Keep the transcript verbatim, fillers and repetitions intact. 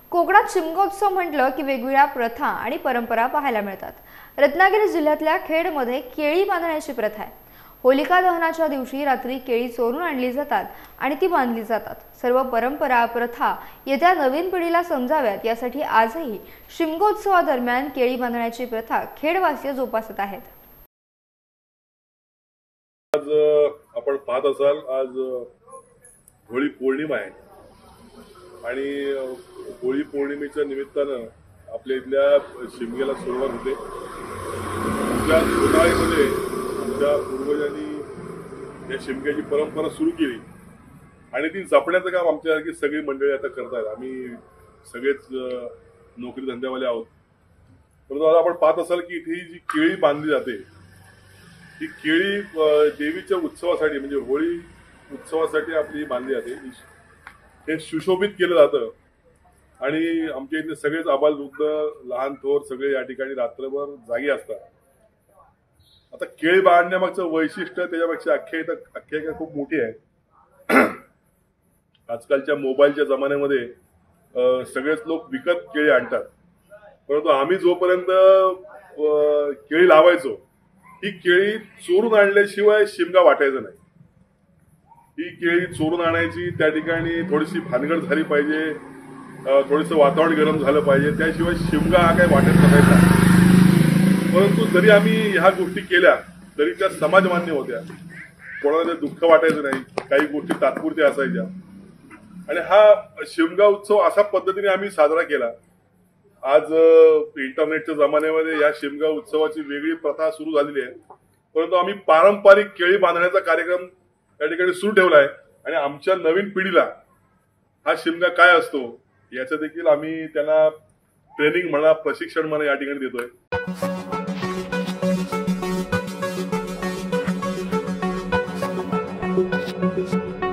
कोकणात शिमगोत्सव म्हटलं की वेगवेगळ्या प्रथा आणि परंपरा पाहायला मिळतात। रत्नागिरी जिल्ह्यातल्या खेडमध्ये केळी बांधण्याची प्रथा आहे। होलिका दहनाच्या दिवशी रात्री केळी चोरून आणली जातात आणि ती बांधली जातात। सर्व परंपरा प्रथा येत्या नवीन पिढीला समजाव्यात यासाठी आजही शिमगोत्सवादरम्यान केळी बांधण्याची प्रथा खेडवासीय जोपासत आहेत। आज आपण पाहत असाल, आज होळी पौर्णिमा आहे आणि होळी पौर्णिमेच्या निमित्तानं आपल्या इथल्या शिमग्याला सुरुवात होते। त्या उन्हाळ्यामध्ये आमच्या पूर्वजांनी या शिमग्याची परंपरा सुरू केली आणि ती जपण्याचं काम आमच्यासारखी सगळी मंडळी आता करतात। आम्ही सगळेच नोकरी धंद्यावाले आहोत, परंतु आता आपण पाहत असाल की इथे जी केळी बांधली जाते, ही केळी देवीच्या उत्सवासाठी म्हणजे होळी उत्सवासाठी आपली बांधली जाते। हे सुशोभित केलं जातं आणि आमच्या इथे सगळेच आबालवृद्ध लहान थोर सगळे या ठिकाणी रात्रभर जागी असतात। आता केळी बांधण्यामागचं वैशिष्ट्य त्याच्यापेक्षा आख्यायिका आख्यायिका खूप मोठी आहे। आजकालच्या मोबाईलच्या जमान्यामध्ये सगळेच लोक विकत केळी आणतात, परंतु आम्ही जोपर्यंत केळी लावायचो ही केळी चोरून आणल्याशिवाय शिमगा वाटायचा नाही। ही केळी चोरून आणायची, त्या ठिकाणी थोडीशी भानगड झाली पाहिजे, थोडंसं वातावरण गरम झालं पाहिजे, त्याशिवाय शिमगा हा काही वाटत नसायचा। परंतु जरी आम्ही ह्या गोष्टी केल्या तरी त्या समाजमान्य होत्या, कोणाला दुःख वाटायचं नाही, काही गोष्टी तात्पुरत्या असायच्या आणि हा शिमगा उत्सव अशा पद्धतीने आम्ही साजरा केला। आज इंटरनेटच्या जमान्यामध्ये या शिमगा उत्सवाची वेगळी प्रथा सुरू झालेली आहे, परंतु आम्ही पारंपरिक केळी बांधण्याचा कार्यक्रम या ठिकाणी सुरू ठेवला आहे आणि आमच्या नवीन पिढीला हा शिमगा काय असतो याचं देखील आम्ही त्यांना ट्रेनिंग म्हणा, प्रशिक्षण म्हणा या ठिकाणी देतोय।